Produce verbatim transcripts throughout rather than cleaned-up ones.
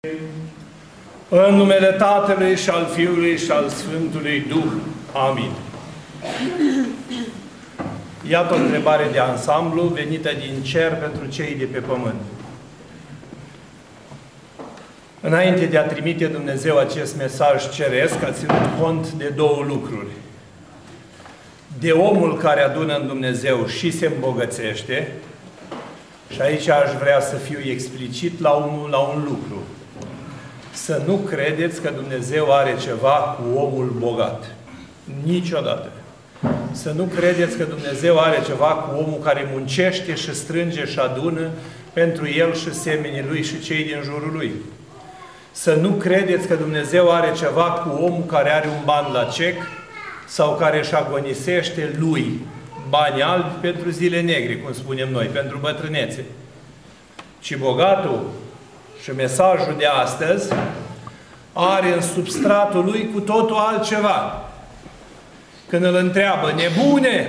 În numele Tatălui și al Fiului și al Sfântului Duh. Amin. Iată o întrebare de ansamblu venită din cer pentru cei de pe pământ. Înainte de a trimite Dumnezeu acest mesaj ceresc, a ținut cont de două lucruri. De omul care adună în Dumnezeu și se îmbogățește, și aici aș vrea să fiu explicit la un, la un lucru. Să nu credeți că Dumnezeu are ceva cu omul bogat. Niciodată. Să nu credeți că Dumnezeu are ceva cu omul care muncește și strânge și adună pentru el și semenii lui și cei din jurul lui. Să nu credeți că Dumnezeu are ceva cu omul care are un ban la cec sau care își agonisește lui bani albi pentru zile negre, cum spunem noi, pentru bătrânețe. Ci bogatul și mesajul de astăzi are în substratul lui cu totul altceva. Când îl întreabă, nebune,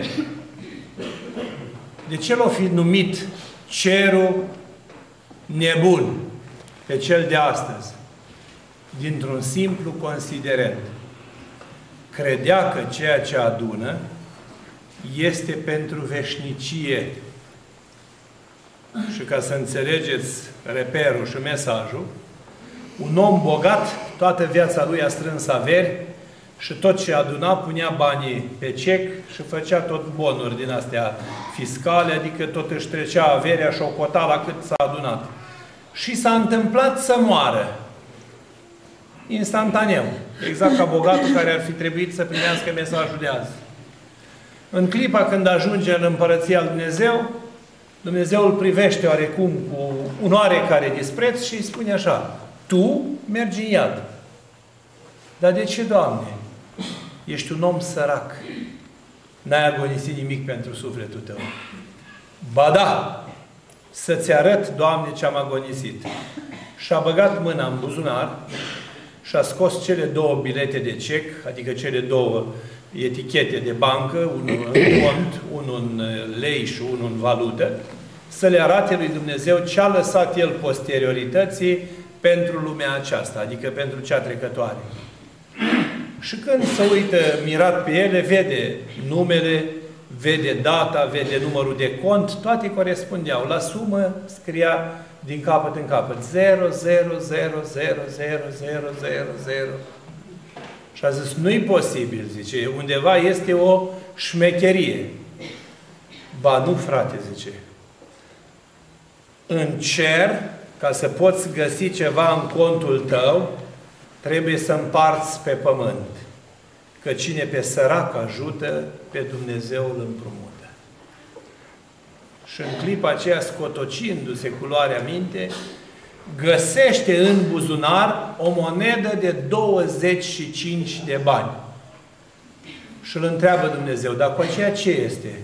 de ce l-o fi numit cerul nebun pe cel de astăzi? Dintr-un simplu considerent. Credea că ceea ce adună este pentru veșnicie. Și ca să înțelegeți reperul și mesajul, un om bogat, toată viața lui a strâns averi și tot ce aduna punea banii pe cec și făcea tot bonuri din astea fiscale, adică tot își trecea averea și o cota la cât s-a adunat. Și s-a întâmplat să moară. Instantaneu. Exact ca bogatul care ar fi trebuit să primească mesajul de azi. În clipa când ajunge în Împărăția lui Dumnezeu, Dumnezeu îl privește oarecum cu un oarecare dispreț și îi spune așa: tu mergi în iad. Dar de ce, Doamne? Ești un om sărac. N-ai agonisit nimic pentru sufletul tău. Ba da! Să-ți arăt, Doamne, ce am agonisit. Și-a băgat mâna în buzunar și a scos cele două bilete de cec, adică cele două etichete de bancă, unul în cont, unul în lei și unul în valută, să le arate lui Dumnezeu ce a lăsat El posteriorității pentru lumea aceasta, adică pentru cea trecătoare. Și când se uită mirat pe ele, vede numele, vede data, vede numărul de cont, toate corespundeau. La sumă scria din capăt în capăt zero, zero, zero, zero, zero, zero, zero, zero. Și a zis, nu-i posibil, zice, undeva este o șmecherie. Ba nu, frate, zice. În cer, ca să poți găsi ceva în contul tău, trebuie să împarți pe pământ. Că cine pe sărac ajută, pe Dumnezeu îl împrumută. Și în clipa aceea, scotocindu-se cu luarea minte, găsește în buzunar o monedă de douăzeci și cinci de bani. Și îl întreabă Dumnezeu, dar cu aceea ce este?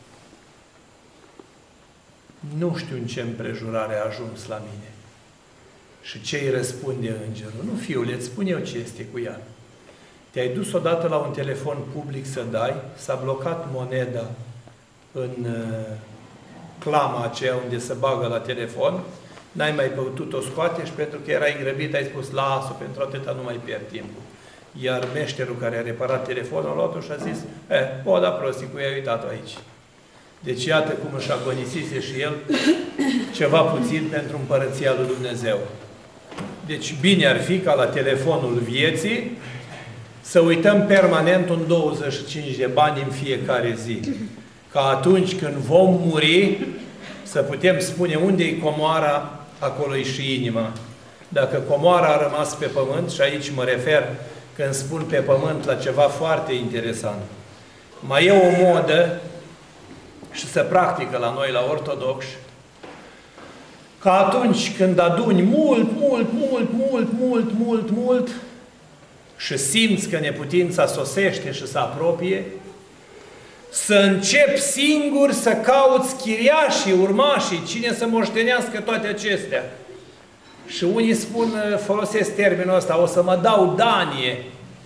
Nu știu în ce împrejurare a ajuns la mine. Și ce îi răspunde îngerul? Nu, fiule, îți spun eu ce este cu ea. Te-ai dus odată la un telefon public să dai, s-a blocat moneda în uh, clama aceea unde se bagă la telefon, n-ai mai putut-o scoate și pentru că erai grăbit, ai spus, lasă, pentru atâta nu mai pierd timpul. Iar meșterul care a reparat telefonul a luat-o și a zis, eh, o, da prostii, cu i-a uitat-o aici. Deci iată cum își agonisise și el ceva puțin pentru Împărăția lui Dumnezeu. Deci bine ar fi ca la telefonul vieții să uităm permanent un douăzeci și cinci de bani în fiecare zi. Ca atunci când vom muri, să putem spune unde-i comoara, acolo-i și inima. Dacă comoara a rămas pe pământ, și aici mă refer când spun pe pământ la ceva foarte interesant. Mai e o modă și se practică la noi, la ortodoxi, că atunci când aduni mult, mult, mult, mult, mult, mult, mult și simți că neputința sosește și se apropie, să începi singur să cauți chiriașii, urmașii, cine să moștenească toate acestea. Și unii spun, folosesc termenul ăsta, o să mă dau danie.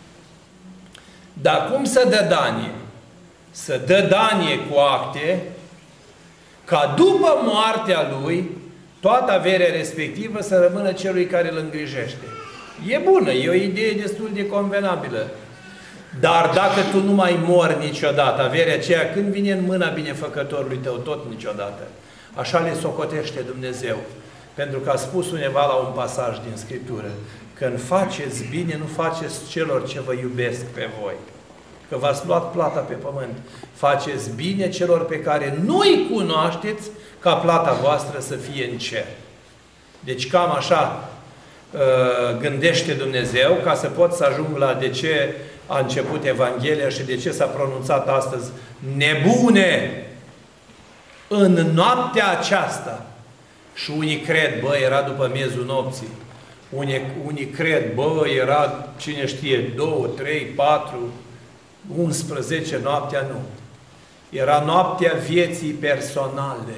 Dar cum să dă danie? Să dă danie cu acte, ca după moartea lui toată averea respectivă să rămână celui care îl îngrijește. E bună, e o idee destul de convenabilă. Dar dacă tu nu mai mori niciodată, averea aceea, când vine în mâna binefăcătorului tău, tot niciodată. Așa le socotește Dumnezeu. Pentru că a spus undeva la un pasaj din Scriptură, când faceți bine, nu faceți celor ce vă iubesc pe voi. Că v-ați luat plata pe pământ. Faceți bine celor pe care nu-i cunoașteți, ca plata voastră să fie în cer. Deci cam așa gândește Dumnezeu, ca să pot să ajung la de ce a început Evanghelia și de ce s-a pronunțat astăzi nebune în noaptea aceasta. Și unii cred, bă, era după miezul nopții. Unii, unii cred, bă, era, cine știe, două, trei, patru, unsprezece, noaptea nu. Era noaptea vieții personale.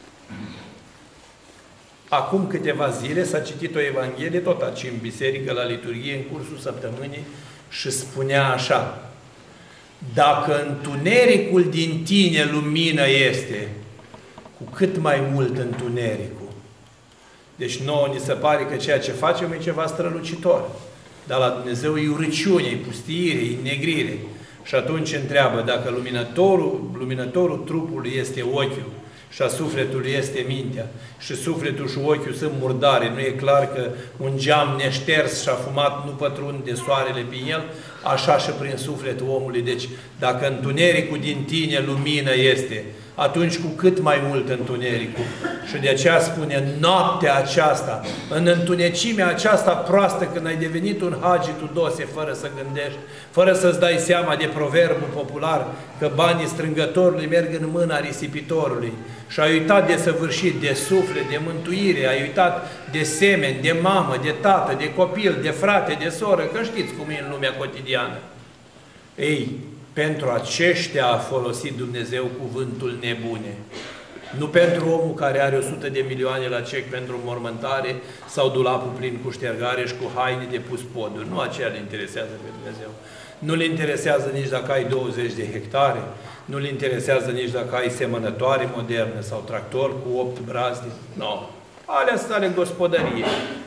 Acum câteva zile s-a citit o Evanghelie, tot aici în biserică, la liturghie, în cursul săptămânii, și spunea așa: dacă întunericul din tine lumină este, cu cât mai mult întunericul. Deci nouă ni se pare că ceea ce facem e ceva strălucitor. Dar la Dumnezeu e urăciune, e pustiire, e negrire. Și atunci întreabă dacă luminătorul, luminătorul trupului este ochiul și a sufletului este mintea și sufletul și ochiul sunt murdare, nu e clar că un geam neșters și afumat nu pătrunde soarele pe el, așa și prin sufletul omului. Deci dacă întunericul din tine lumină este, atunci cu cât mai mult întunericul. Și de aceea spune, noaptea aceasta, în întunecimea aceasta proastă, când ai devenit un Hagi Tudose fără să gândești, fără să-ți dai seama de proverbul popular că banii strângătorului merg în mâna risipitorului și ai uitat de săvârșit, de suflet, de mântuire, ai uitat de semeni, de mamă, de tată, de copil, de frate, de soră, că știți cum e în lumea cotidiană. Ei, pentru aceștia a folosit Dumnezeu cuvântul nebune. Nu pentru omul care are o sută de milioane la cec pentru mormântare sau dulapul plin cu ștergare și cu haine de pus poduri. Nu aceea le interesează pe Dumnezeu. Nu le interesează nici dacă ai douăzeci de hectare, nu le interesează nici dacă ai semănătoare moderne sau tractor cu opt brazde. Nu. No. Alea sunt ale gospodăriei.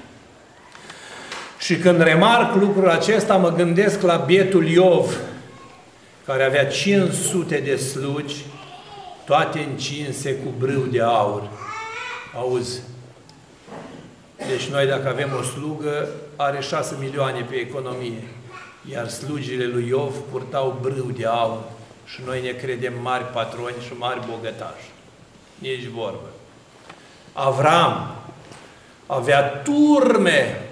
Și când remarc lucrul acesta, mă gândesc la bietul Iov, care avea cinci sute de slugi, toate încinse cu brâu de aur. Auzi? Deci noi, dacă avem o slugă, are șase milioane pe economie, iar slugile lui Iov purtau brâu de aur și noi ne credem mari patroni și mari bogătași. Nici vorbă. Avram avea turme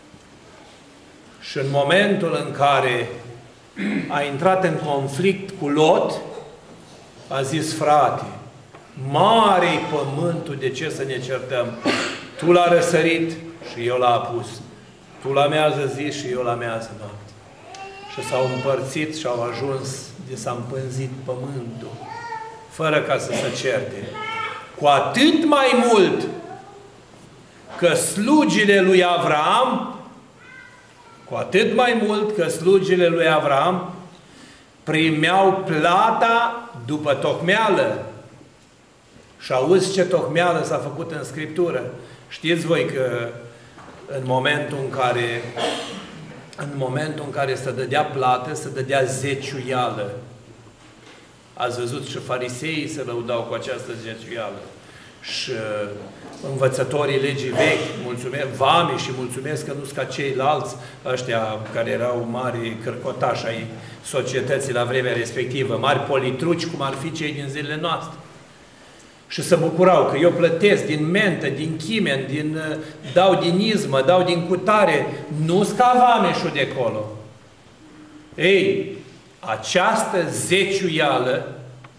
și în momentul în care a intrat în conflict cu Lot, a zis, frate, mare-i pământul, de ce să ne certăm? Tu l-a răsărit și eu l-a apus. Tu l-amează zi și eu l-amează noapte. Și s-au împărțit și au ajuns de s-a împânzit pământul, fără ca să se certe. Cu atât mai mult că slugile lui Avram Cu atât mai mult că slugile lui Avram primeau plata după tocmeală. Și auzi ce tocmeală s-a făcut în Scriptură. Știți voi că în momentul în care în momentul în care se dădea plată, se dădea zeciuială. Ați văzut și fariseii se lăudau cu această zeciuială. Și învățătorii legii vechi, mulțumesc, vame și mulțumesc că nu sunt ca ceilalți, ăștia care erau mari cărcotași ai societății la vremea respectivă, mari politruci, cum ar fi cei din zilele noastre. Și se bucurau că eu plătesc din mentă, din chimen, din, dau din izmă, dau din cutare, nu sunt ca vameșul de acolo. Ei, această zeciuială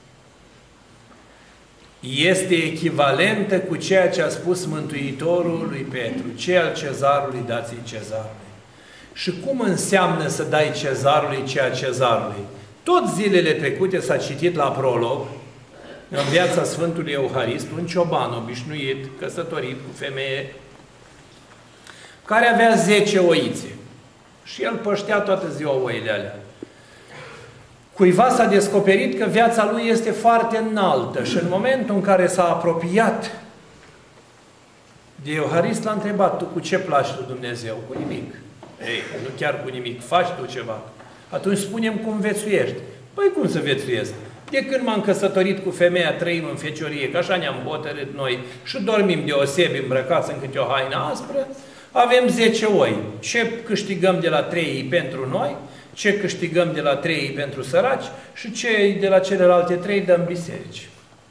este echivalentă cu ceea ce a spus Mântuitorul lui Petru. Ce al cezarului dați-i cezarului. Și cum înseamnă să dai cezarului ceea cezarului? Tot zilele trecute s-a citit la prolog, în viața Sfântului Euharist, un cioban obișnuit, căsătorit cu femeie, care avea zece oițe. Și el păștea toată ziua oile alea. Cuiva s-a descoperit că viața lui este foarte înaltă și în momentul în care s-a apropiat De Euharist l-a întrebat, tu cu ce placi lui Dumnezeu? Cu nimic. Ei, nu chiar cu nimic, faci tu ceva. Atunci spunem cum vețuiești. Păi cum să vețuiesc? De când m-am căsătorit cu femeia, trăim în feciorie, că așa ne-am hotărât noi și dormim deosebi îmbrăcați în câte o haină aspră, avem zece oi. Ce câștigăm de la trei pentru noi, ce câștigăm de la trei pentru săraci și ce de la celelalte trei dăm biserici.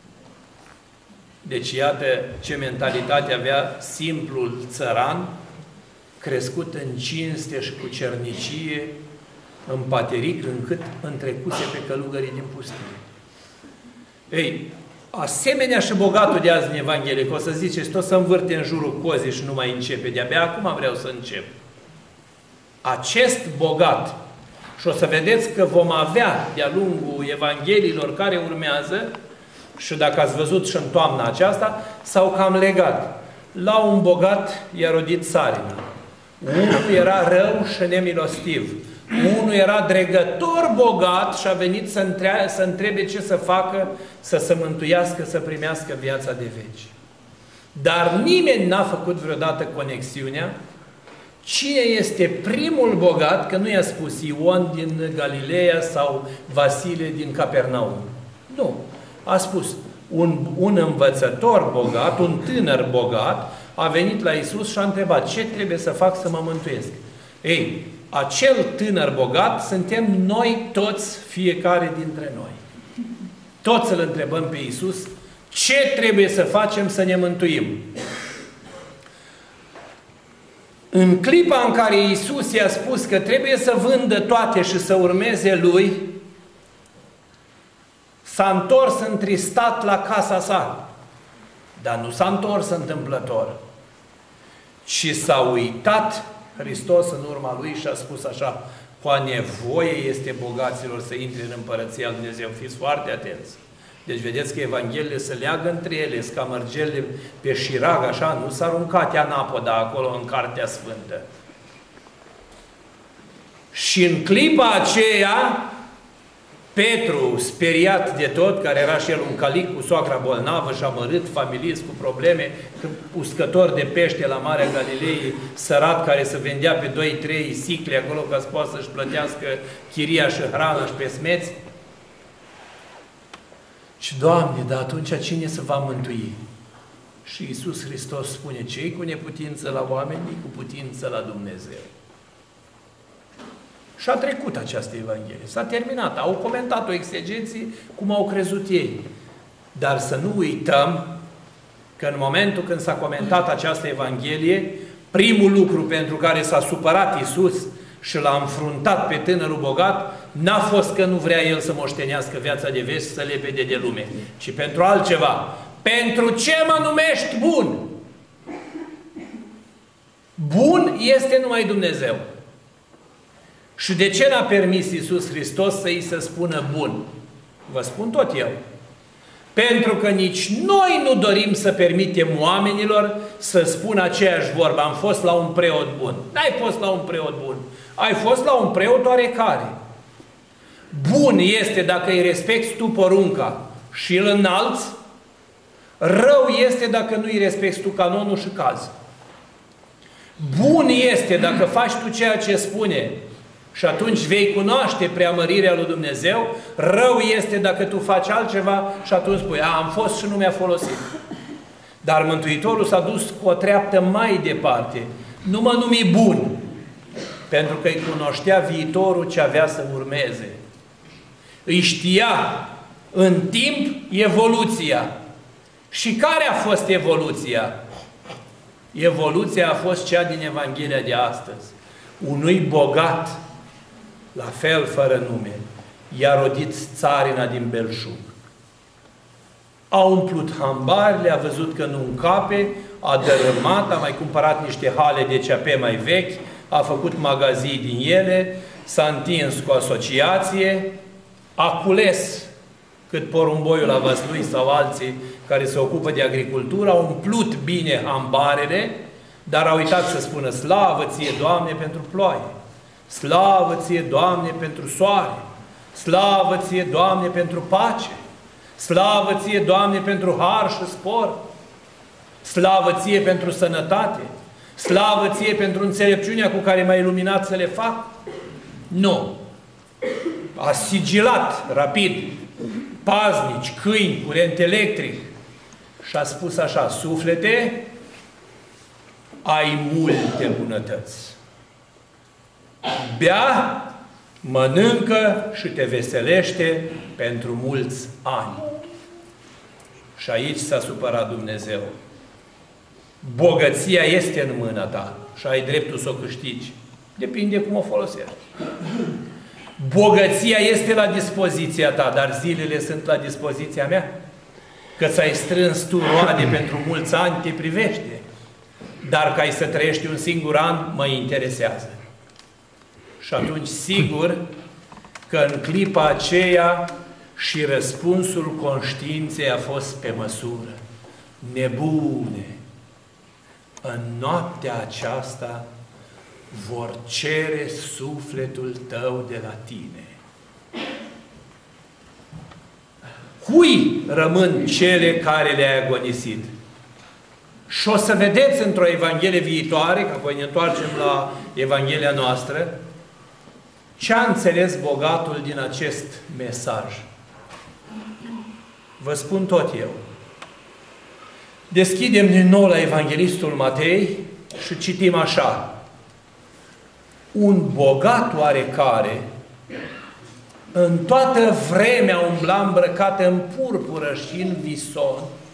Deci iată ce mentalitate avea simplul țăran, crescut în cinste și cu cernicie, în pateric, încât întrecuse pe călugării din pustie. Ei, asemenea și bogatul de azi în Evanghelie, că o să ziceți, tot să învârte în jurul cozii și nu mai începe, de-abia acum vreau să încep. Acest bogat, și o să vedeți că vom avea de-a lungul Evangheliilor care urmează, și dacă ați văzut și în toamna aceasta, s-au cam legat. La un bogat i-a rodit țarina. Unul era rău și nemilostiv. Unul era dregător bogat și a venit să, între... să întrebe ce să facă, să se mântuiască, să primească viața de veci. Dar nimeni n-a făcut vreodată conexiunea cine este primul bogat, că nu i-a spus Ion din Galileea sau Vasile din Capernaum. Nu. A spus, un, un învățător bogat, un tânăr bogat, a venit la Iisus și a întrebat, ce trebuie să fac să mă mântuiesc? Ei, acel tânăr bogat suntem noi toți, fiecare dintre noi. Toți îl întrebăm pe Iisus, ce trebuie să facem să ne mântuim? În clipa în care Iisus i-a spus că trebuie să vândă toate și să urmeze Lui, s-a întors întristat la casa sa. Dar nu s-a întors întâmplător, ci s-a uitat Hristos în urma Lui și a spus așa, cu nevoie este bogaților să intre în Împărăția Lui Dumnezeu. Fiți foarte atenți. Deci vedeți că Evangheliile se leagă între ele, scamărgele pe șirag, așa, nu s-a aruncat anapoda acolo în Cartea Sfântă. Și în clipa aceea, Petru, speriat de tot, care era și el un calic cu soacra bolnavă și amărât, familist, cu probleme, uscător de pește la Marea Galilei, sărat, care se vendea pe doi trei sicle acolo ca să poată să-și plătească chiria și hrana și pesmeți. Și, Doamne, dar atunci cine se va mântui? Și Iisus Hristos spune, ce-i cu neputință la oameni, cu putință la Dumnezeu. Și a trecut această Evanghelie. S-a terminat. Au comentat-o exegeții cum au crezut ei. Dar să nu uităm că în momentul când s-a comentat această Evanghelie, primul lucru pentru care s-a supărat Iisus și l-a înfruntat pe tânărul bogat, n-a fost că nu vrea el să moștenească viața de veci, să lepede de lume, ci pentru altceva. Pentru ce mă numești bun? Bun este numai Dumnezeu. Și de ce n-a permis Iisus Hristos să îi se spună bun? Vă spun tot eu. Pentru că nici noi nu dorim să permitem oamenilor să spună aceeași vorbă. Am fost la un preot bun. N-ai fost la un preot bun. Ai fost la un preot oarecare. Bun este dacă îi respecti tu porunca și îl înalți. Rău este dacă nu îi respecti tu canonul și caz. Bun este dacă faci tu ceea ce spune și atunci vei cunoaște preamărirea lui Dumnezeu. Rău este dacă tu faci altceva și atunci spui, a, am fost și nu mi-a folosit. Dar Mântuitorul s-a dus cu o treaptă mai departe. Nu mă numi bun, pentru că îi cunoștea viitorul ce avea să urmeze. Îi știa în timp evoluția. Și care a fost evoluția? Evoluția a fost cea din Evanghelia de astăzi. Unui bogat, la fel fără nume, i-a rodit țarina din belșug. A umplut hambarile, a văzut că nu încape, a dărâmat, a mai cumpărat niște hale de ceape mai vechi, a făcut magazii din ele, s-a întins cu asociație, a cules cât porumboiul la Văslui sau alții care se ocupă de agricultură, au umplut bine hambarele, dar au uitat să spună slavă ție, Doamne, pentru ploaie, slavă ție, Doamne, pentru soare, slavă ție, Doamne, pentru pace, slavă ție, Doamne, pentru har și spor. Slavă ție pentru sănătate? Slavă ție pentru înțelepciunea cu care m-ai iluminat să le fac? Nu. A sigilat rapid paznici, câini, curent electric și a spus așa: suflete, ai multe bunătăți. Bea, mănâncă și te veselește pentru mulți ani. Și aici s-a supărat Dumnezeu. Bogăția este în mâna ta și ai dreptul să o câștigi. Depinde cum o folosești. Bogăția este la dispoziția ta, dar zilele sunt la dispoziția mea. Că ți-ai strâns tu roade pentru mulți ani, te privește. Dar că ai să trăiești un singur an, mă interesează. Și atunci, sigur, că în clipa aceea și răspunsul conștiinței a fost pe măsură. Nebune! În noaptea aceasta vor cere sufletul tău de la tine. Cui rămân cele care le-ai agonisit? Și o să vedeți într-o Evanghelie viitoare, că apoi ne întoarcem la Evanghelia noastră, ce a înțeles bogatul din acest mesaj. Vă spun tot eu. Deschidem din nou la Evanghelistul Matei și citim așa. Un bogat oarecare în toată vremea umbla îmbrăcat în purpură și în vison,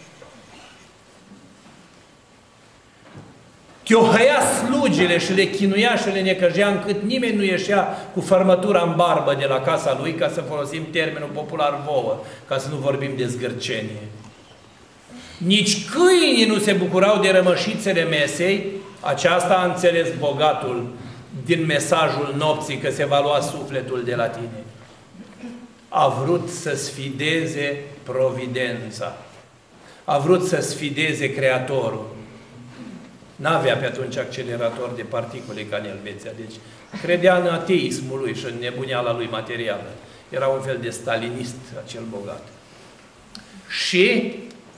chiohăia slugile și le chinuia și le necăjea încât nimeni nu ieșea cu fărmătura în barbă de la casa lui, ca să folosim termenul popular vouă, ca să nu vorbim de zgârcenie. Nici câinii nu se bucurau de rămășițele mesei. Aceasta a înțeles bogatul din mesajul nopții, că se va lua sufletul de la tine. A vrut să sfideze providența. A vrut să sfideze Creatorul. N-avea pe atunci accelerator de particule ca în Elveția. Deci credea în ateismul lui și în nebuneala lui materială. Era un fel de stalinist acel bogat. Și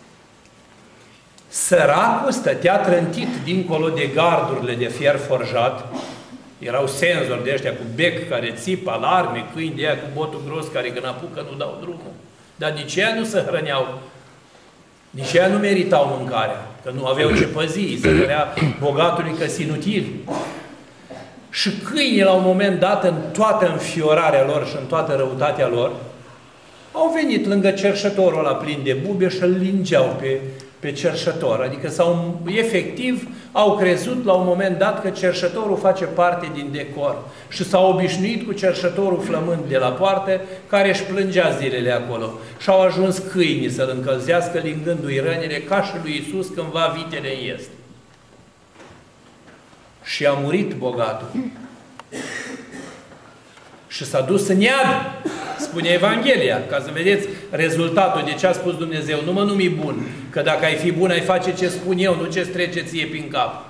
săracul stătea trântit dincolo de gardurile de fier forjat. Erau senzori de ăștia cu bec care țipă, alarme, câini de aia cu botul gros care când apucă nu dau drumul. Dar nici ea nu se hrăneau. Nici ea nu meritau mâncarea, că nu aveau ce păzi, se părea bogatului că sunt inutili. Și câinii, la un moment dat, în toată înfiorarea lor și în toată răutatea lor, au venit lângă cerșătorul ăla plin de bube și îl lingeau pe, pe cerșător. Adică s-au, efectiv au crezut la un moment dat că cerșătorul face parte din decor. Și s-au obișnuit cu cerșătorul flămând de la poartă, care își plângea zilele acolo. Și au ajuns câinii să-l încălzească, lingându-i rănile, ca și lui Iisus cândva vitele în iest. Și a murit bogatul. Și s-a dus în iad, spune Evanghelia, ca să vedeți rezultatul de ce a spus Dumnezeu. Nu mă numi bun, că dacă ai fi bun, ai face ce spun eu, nu ce-ți trece ție prin cap.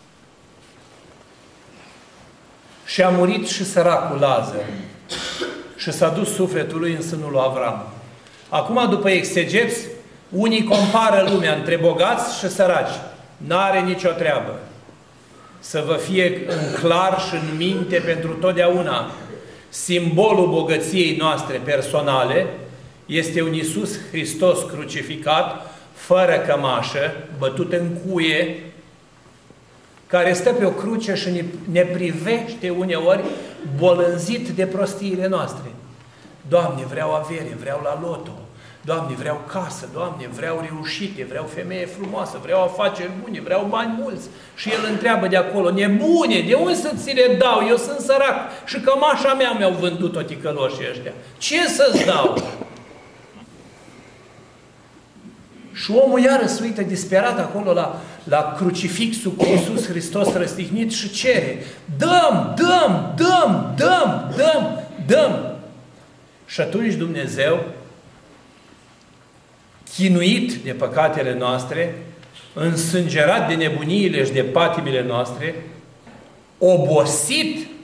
Și a murit și săracul Lazar. Și s-a dus sufletul lui în sânul lui Avram. Acum, după exegeți, unii compară lumea între bogați și săraci. N-are nicio treabă. Să vă fie în clar și în minte pentru totdeauna. Simbolul bogăției noastre personale este un Iisus Hristos crucificat, fără cămașă, bătut în cuie, care stă pe o cruce și ne, ne privește uneori bolânzit de prostiile noastre. Doamne, vreau avere, vreau la loto. Doamne, vreau casă, Doamne, vreau reușite, vreau femeie frumoasă, vreau afaceri bune, vreau bani mulți. Și el întreabă de acolo: nebune, de unde să ți le dau? Eu sunt sărac și cămașa mea mi-au vândut-o ticăloșii ăștia. Ce să-ți dau? Și omul iară se uită disperat acolo la, la crucifixul cu Iisus Hristos răstignit și cere: dăm, dăm, dăm, dăm, dăm, dăm. Și atunci Dumnezeu, chinuit de păcatele noastre, însângerat de nebuniile și de patimile noastre, obosit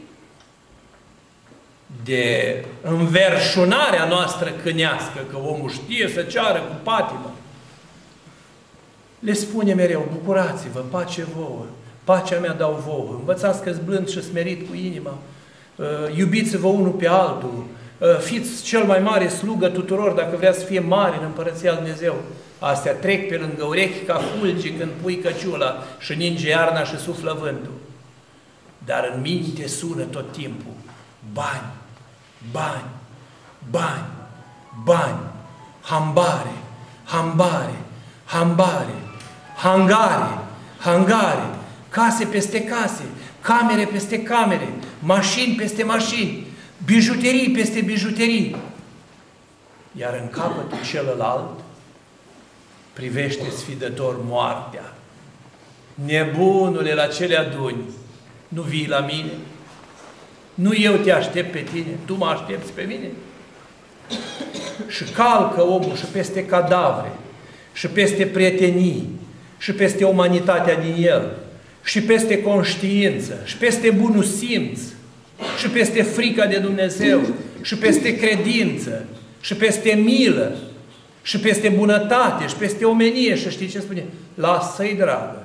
de înverșunarea noastră cânească, că omul știe să ceară cu patimă, le spune mereu, bucurați-vă, pace vouă, pacea mea dau vouă, învățați că-s blând și smerit cu inima, iubiți-vă unul pe altul, fiți cel mai mare slugă tuturor dacă vrea să fie mare în Împărăția Lui Dumnezeu. Astea trec pe lângă urechi ca fulgi când pui căciula și ninge iarna și suflă vântul. Dar în minte sună tot timpul bani, bani, bani, bani, hambare, hambare, hambare, hangare, hangare, case peste case, camere peste camere, mașini peste mașini, bijuterii peste bijuterii. Iar în capătul celălalt privește sfidător moartea. Nebunule, la ce le aduni? Nu vii la mine? Nu eu te aștept pe tine? Tu mă aștepți pe mine? Și calcă omul și peste cadavre, și peste prietenii, și peste umanitatea din el, și peste conștiință, și peste bunul simț, și peste frica de Dumnezeu, și peste credință, și peste milă, și peste bunătate, și peste omenie. Și știi ce spune? Lasă-i, dragă.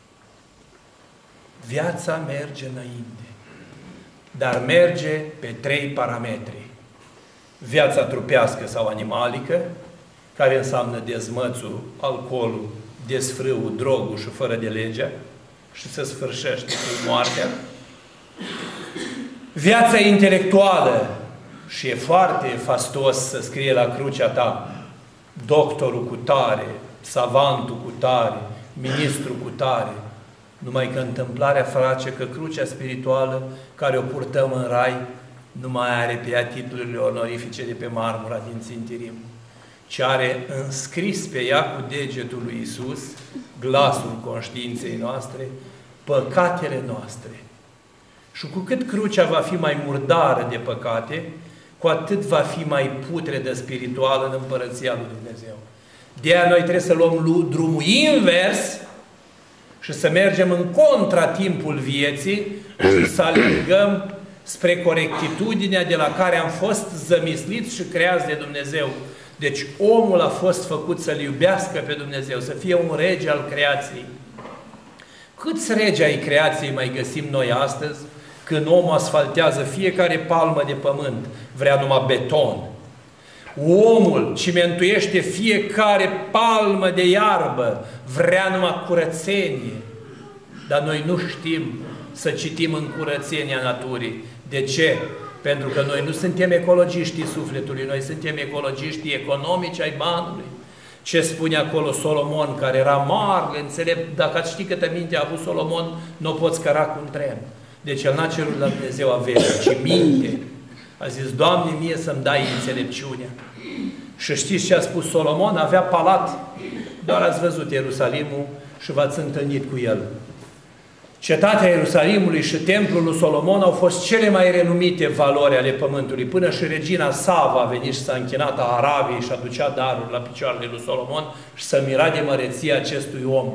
Viața merge înainte, dar merge pe trei parametri. Viața trupească sau animalică, care înseamnă dezmățul, alcoolul, desfrâul, drogul și fără de legea, și se sfârșește cu moartea. Viața intelectuală, și e foarte fastos să scrie la crucea ta doctorul cu tare, savantul cu tare, ministrul cu tare, numai că întâmplarea face că crucea spirituală care o purtăm în rai nu mai are pe ea titlurile onorifice de pe marmura din țintirim, ci are înscris pe ea cu degetul lui Iisus, glasul conștiinței noastre, păcatele noastre. Și cu cât crucea va fi mai murdară de păcate, cu atât va fi mai putredă spirituală în Împărăția Lui Dumnezeu. De aia noi trebuie să luăm drumul invers și să mergem în contratimpul vieții și să alergăm spre corectitudinea de la care am fost zămisliți și creați de Dumnezeu. Deci omul a fost făcut să-L iubească pe Dumnezeu, să fie un rege al creației. Câți regi ai creației mai găsim noi astăzi, când omul asfaltează fiecare palmă de pământ, vrea numai beton. Omul cimentuiește fiecare palmă de iarbă, vrea numai curățenie. Dar noi nu știm să citim în curățenia naturii. De ce? Pentru că noi nu suntem ecologiștii sufletului, noi suntem ecologiștii economici ai banului. Ce spune acolo Solomon, care era mare, înțelept, dacă ați ști câtă minte a avut Solomon, nu o poți căra cu un tren. Deci el n-a cerut la Dumnezeu avere, ci minte. A zis, Doamne, mie să-mi dai înțelepciunea. Și știți ce a spus Solomon? Avea palat. Doar ați văzut Ierusalimul și v-ați întâlnit cu el. Cetatea Ierusalimului și templul lui Solomon au fost cele mai renumite valori ale pământului. Până și regina Sava a venit și s-a închinat a Arabiei și aducea daruri la picioarele lui Solomon și să mira de măreția acestui om.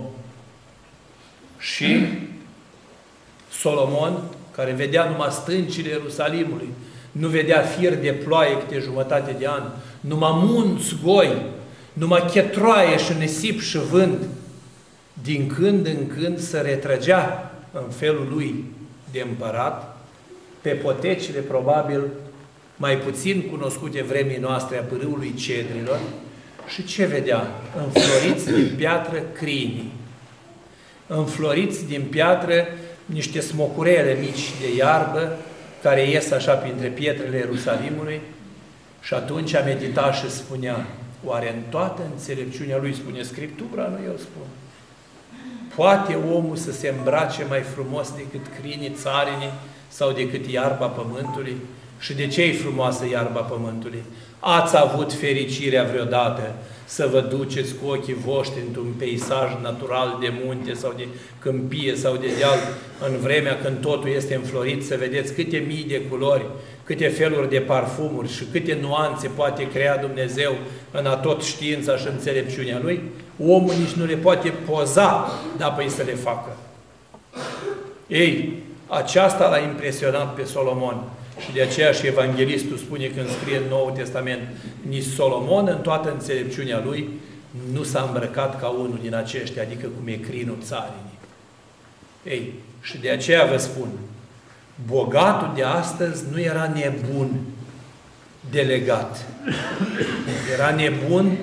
Și Solomon, care vedea numai stâncile Ierusalimului, nu vedea fir de ploaie câte jumătate de an, numai munți goi, numai chetroaie și nisip și vânt, din când în când se retrăgea în felul lui de împărat pe potecile, probabil, mai puțin cunoscute vremii noastre a pârâului Cedrilor. Și ce vedea? Înfloriți din piatră crinii, înfloriți din piatră niște smocurele mici de iarbă care ies așa printre pietrele Ierusalimului. Și atunci a meditat și spunea, oare în toată înțelepciunea lui, spune Scriptura, nu eu spun, poate omul să se îmbrace mai frumos decât crinii țarinii sau decât iarba pământului? Și de ce e frumoasă iarba pământului? Ați avut fericirea vreodată să vă duceți cu ochii voștri într-un peisaj natural de munte sau de câmpie sau de deal, în vremea când totul este înflorit, să vedeți câte mii de culori, câte feluri de parfumuri și câte nuanțe poate crea Dumnezeu în atot știința și înțelepciunea Lui? Omul nici nu le poate poza, dar păi să le facă. Ei, aceasta l-a impresionat pe Solomon. Și de aceea și Evanghelistul spune când scrie în Noul Testament, nici Solomon în toată înțelepciunea lui nu s-a îmbrăcat ca unul din aceștia, adică cum e crinul țarinii. Ei, și de aceea vă spun, bogatul de astăzi nu era nebun delegat. Era nebun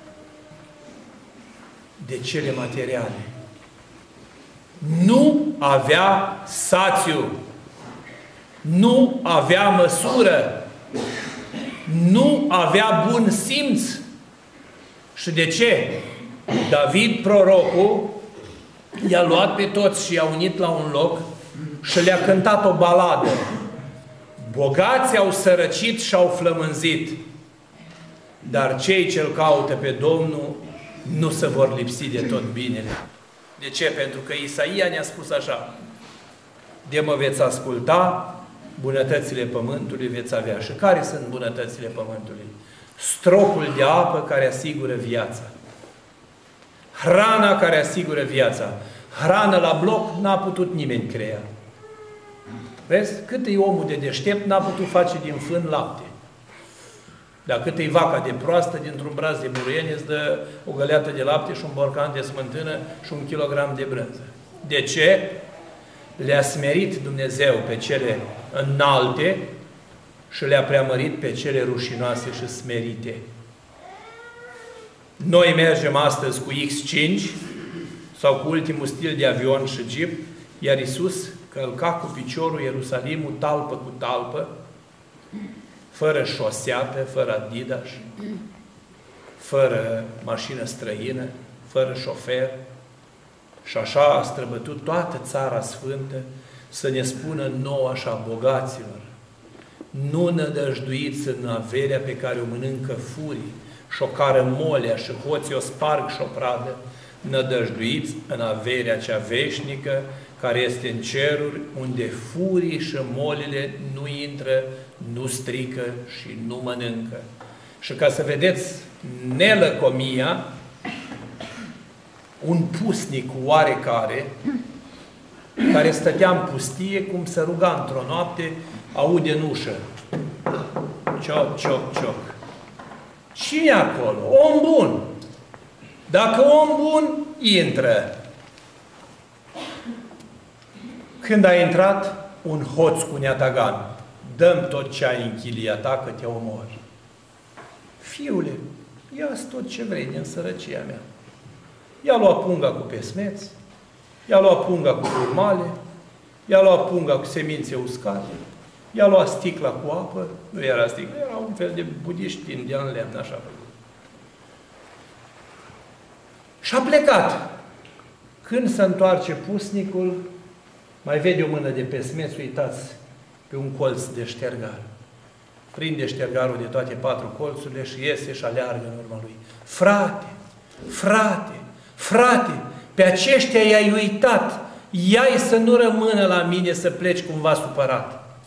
de cele materiale. Nu avea sațiu. Nu avea măsură. Nu avea bun simț. Și de ce? David, prorocul, i-a luat pe toți și i-a unit la un loc și le-a cântat o baladă. Bogații au sărăcit și au flămânzit, dar cei ce-L caută pe Domnul nu se vor lipsi de tot binele. De ce? Pentru că Isaia ne-a spus așa: de mă veți asculta, bunătățile pământului veți avea. Și care sunt bunătățile pământului? Stropul de apă care asigură viața. Hrana care asigură viața. Hrană la bloc n-a putut nimeni crea. Vezi? Cât e omul de deștept, n-a putut face din fân lapte. Dar cât e vaca de proastă, dintr-un braț de buruieni îți dă o găleată de lapte și un borcan de smântână și un kilogram de brânză. De ce? Le-a smerit Dumnezeu pe cele înalte și le-a preamărit pe cele rușinoase și smerite. Noi mergem astăzi cu X cinci sau cu ultimul stil de avion și jeep, iar Iisus călca cu piciorul Ierusalimul talpă cu talpă, fără șoseată, fără Adidas, fără mașină străină, fără șofer. Și așa a străbătut toată țara sfântă să ne spună nouă așa, bogaților: nu nădăjduiți în averea pe care o mănâncă furii și o cară molea și hoții o sparg și o pradă, nădăjduiți în averea cea veșnică care este în ceruri, unde furii și molile nu intră, nu strică și nu mănâncă. Și ca să vedeți nelăcomia, un pusnic oarecare, care stătea în pustie, cum se ruga într-o noapte, aude în ușă: cioc, cioc, cioc. Cine acolo? Om bun. Dacă om bun, intră. Când a intrat, un hoț cu neatagan: dă-mi tot ce ai în chilia ta, că te omor. Fiule, ia-ți tot ce vrei din sărăcia mea. I-a luat punga cu pesmeți, i-a luat punga cu urmale, i-a luat punga cu semințe uscate, i-a luat sticla cu apă, nu era sticla, era un fel de budiști indian lemn, așa. Și a plecat. Când se întoarce pusnicul, mai vede o mână de pesmeți, uitați, pe un colț de ștergar. Prinde ștergarul de toate patru colțurile și iese și aleargă în urma lui. Frate, frate, frate, pe aceștia i-ai uitat, ia-i să nu rămână la mine să pleci cumva supărat.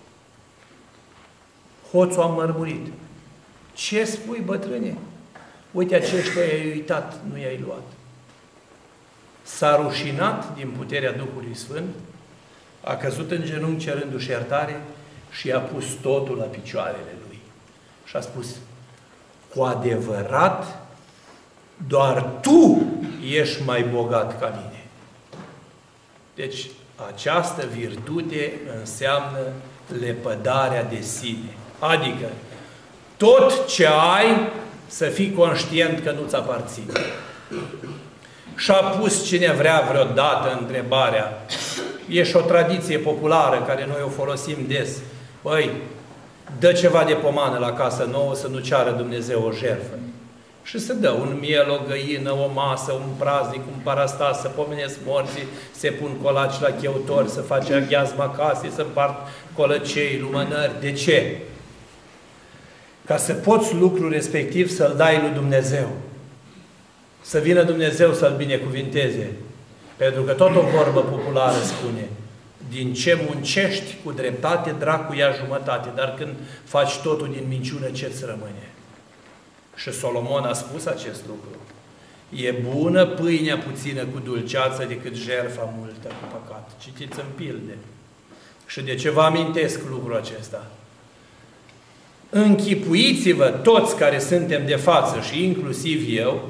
Hoțul a mărmurit: ce spui, bătrâne? Uite, aceștia i-ai uitat, nu i-ai luat. S-a rușinat din puterea Duhului Sfânt, a căzut în genunchi cerându-și iertare și i-a pus totul la picioarele lui. Și a spus: cu adevărat, doar tu ești mai bogat ca mine. Deci, această virtute înseamnă lepădarea de sine. Adică, tot ce ai, să fii conștient că nu-ți aparține. Și-a pus cine vrea vreodată întrebarea, e și o tradiție populară care noi o folosim des: băi, dă ceva de pomană la casă nouă să nu ceară Dumnezeu o jertfă. Și se dă un miel, o găină, o masă, un praznic, un parastas, să pomenesc morții, se pun colaci la cheutori, să face aghiazma casei, să împart colăcei, lumânări. De ce? Ca să poți lucrul respectiv să-l dai lui Dumnezeu. Să vină Dumnezeu să-l binecuvinteze. Pentru că tot o vorbă populară spune: din ce muncești cu dreptate, dracu ia jumătate, dar când faci totul din minciună, ce-ți rămâne? Și Solomon a spus acest lucru. E bună pâinea puțină cu dulceață decât jertfa multă cu păcat. Citiți în pilde. Și de ce vă amintesc lucrul acesta? Închipuiți-vă toți care suntem de față și inclusiv eu,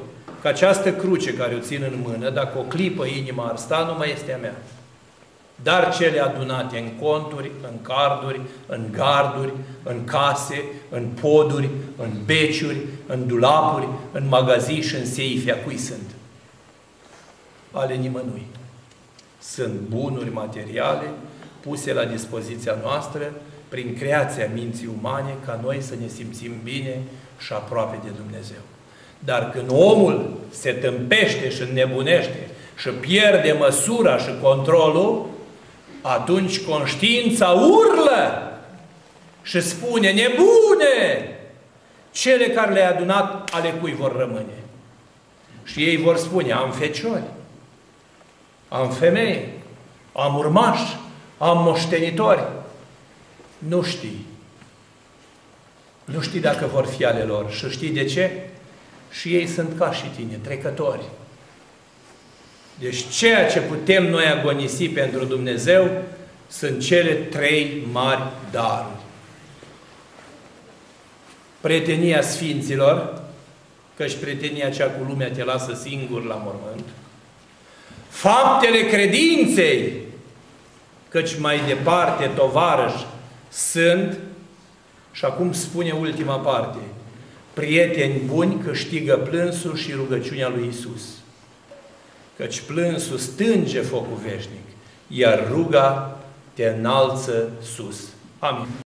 că această cruce care o țin în mână, dacă o clipă inima ar sta, nu mai este a mea. Dar cele adunate în conturi, în carduri, în garduri, în case, în poduri, în beciuri, în dulapuri, în magazii și în seife, a cui sunt? Ale nimănui. Sunt bunuri materiale puse la dispoziția noastră prin creația minții umane ca noi să ne simțim bine și aproape de Dumnezeu. Dar când omul se tâmpește și înnebunește și pierde măsura și controlul, atunci conștiința urlă și spune: nebune! Cele care le-ai adunat, ale cui vor rămâne? Și ei vor spune: am feciori, am femei, am urmași, am moștenitori. Nu știi. Nu știi dacă vor fi ale lor. Și știi de ce? Și ei sunt ca și tine, trecători. Deci ceea ce putem noi agonisi pentru Dumnezeu sunt cele trei mari daruri. Prietenia Sfinților, căci prietenia cea cu lumea te lasă singur la mormânt. Faptele credinței, căci mai departe tovarăși sunt, și acum spune ultima parte, prieteni buni câștigă plânsul și rugăciunea lui Iisus. Căci plânsul stânge focul veșnic, iar ruga te înalță sus. Amin.